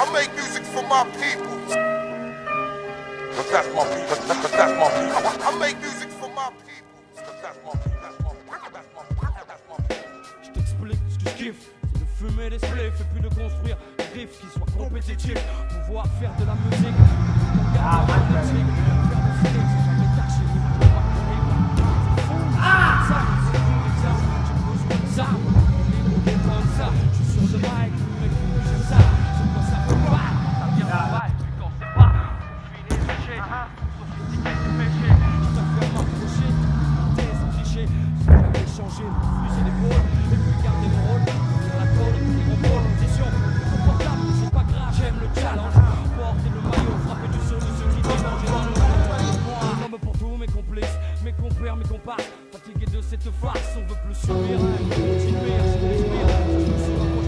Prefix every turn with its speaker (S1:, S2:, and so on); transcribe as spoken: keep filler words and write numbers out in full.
S1: I make music for my people. Cause that's my people. Cause that's my people. I make music for my people. Cause that's my people. That's my people. That's my people. That's my people.
S2: Je t'explique ce que je kiffe. C'est de fumer des spliffs et puis de construire des riffs qui soient compétitifs. Pouvoir faire de la musique. Ah, faire de fric, c'est jamais tâché. Ah! Ça, c'est tout l'exemple. J'ai besoin de ça. Les mots comme ça. Je suis sur le mic, le mec qui j'aime ça. C'est quand ça peut pas. Ça vient de bail, puis quand c'est pas. On finit léché. Sophistiqué du péché. Je préfère m'approcher. Monter sans tricher. Sans jamais changer. Fuser l'épaule. Et puis garder mon rôle. Faire la colle, puis mon rôle. Audition. Confortable, mais c'est pas grave. J'aime le challenge. Porter le maillot. Frapper du sol de ceux qui démangent dans le moi. Homme pour tous mes complices. Mes compères, mes comparses. Fatigué de cette farce. On veut plus subir. Continuer à se respire.